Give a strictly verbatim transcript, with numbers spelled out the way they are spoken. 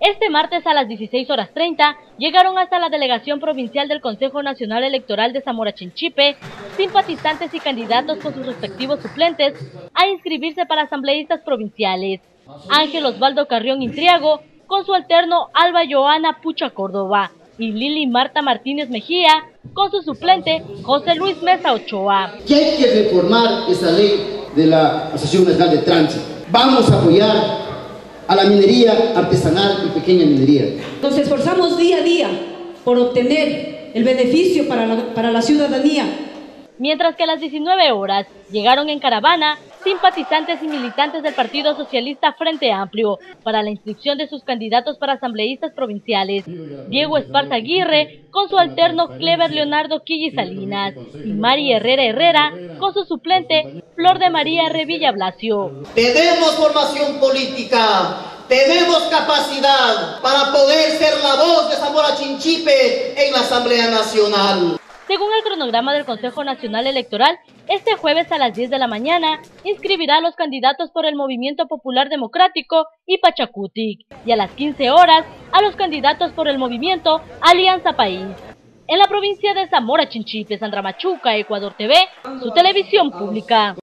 Este martes a las dieciséis horas treinta llegaron hasta la delegación provincial del Consejo Nacional Electoral de Zamora Chinchipe simpatizantes y candidatos con sus respectivos suplentes a inscribirse para asambleístas provinciales. Ángel Osvaldo Carrión Intriago con su alterno Alba Joana Pucha Córdoba y Lili Marta Martínez Mejía con su suplente José Luis Mesa Ochoa. Que hay que reformar esa ley de la Asociación Nacional de Tránsito. Vamos a apoyar a la minería artesanal y pequeña minería. Nos esforzamos día a día por obtener el beneficio para la, para la ciudadanía. Mientras que a las diecinueve horas llegaron en caravana simpatizantes y militantes del Partido Socialista Frente Amplio para la inscripción de sus candidatos para asambleístas provinciales. Diego Esparza Aguirre con su alterno Clever Leonardo Quilli Salinas y Mari Herrera Herrera con su suplente Flor de María Revilla Blasio. Tenemos formación política, tenemos capacidad para poder ser la voz de Zamora Chinchipe en la Asamblea Nacional. Según el cronograma del Consejo Nacional Electoral, este jueves a las diez de la mañana inscribirá a los candidatos por el Movimiento Popular Democrático y Pachacutic y a las quince horas a los candidatos por el movimiento Alianza País. En la provincia de Zamora Chinchipe, Sandra Machuca, Ecuador T V, su televisión pública.